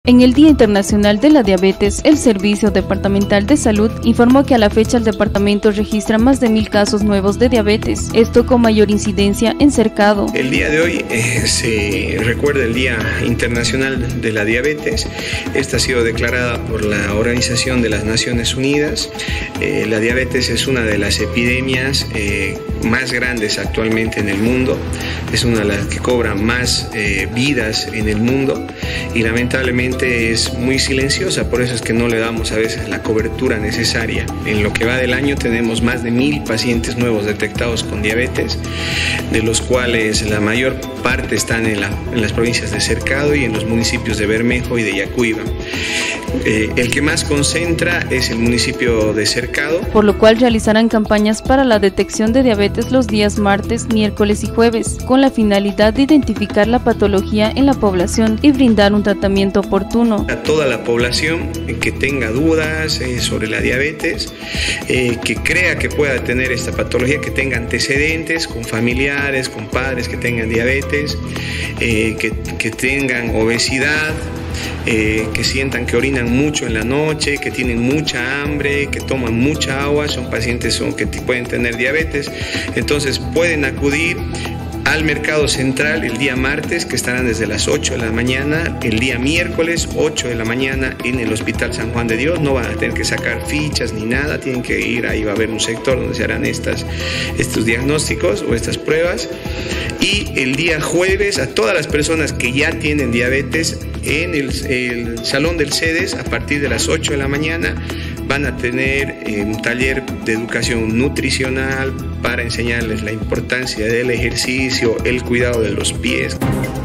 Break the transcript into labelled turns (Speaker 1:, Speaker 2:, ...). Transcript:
Speaker 1: En el Día Internacional de la Diabetes, el Servicio Departamental de Salud informó que a la fecha el departamento registra más de 1000 casos nuevos de diabetes, esto con mayor incidencia en Cercado.
Speaker 2: El día de hoy se recuerda el Día Internacional de la Diabetes. Esta ha sido declarada por la Organización de las Naciones Unidas. La diabetes es una de las epidemias más grandes actualmente en el mundo. Es una de las que cobra más vidas en el mundo y lamentablemente es muy silenciosa, por eso es que no le damos a veces la cobertura necesaria. En lo que va del año tenemos más de 1000 pacientes nuevos detectados con diabetes, de los cuales la mayor parte están en las provincias de Cercado y en los municipios de Bermejo y de Yacuiba. El que más concentra es el municipio de Cercado.
Speaker 1: Por lo cual realizarán campañas para la detección de diabetes los días martes, miércoles y jueves, con la finalidad de identificar la patología en la población y brindar un tratamiento oportuno.
Speaker 2: A toda la población que tenga dudas sobre la diabetes, que crea que pueda tener esta patología, que tenga antecedentes con familiares, con padres que tengan diabetes, que tengan obesidad, que sientan que orinan mucho en la noche, que tienen mucha hambre, que toman mucha agua, son pacientes que pueden tener diabetes. Entonces pueden acudir al Mercado Central el día martes, que estarán desde las 8 de la mañana, el día miércoles 8 de la mañana en el Hospital San Juan de Dios. No van a tener que sacar fichas ni nada, tienen que ir, ahí va a haber un sector donde se harán estos diagnósticos o estas pruebas. Y el día jueves a todas las personas que ya tienen diabetes en el Salón del CEDES a partir de las 8 de la mañana van a tener un taller de educación nutricional para enseñarles la importancia del ejercicio, el cuidado de los pies.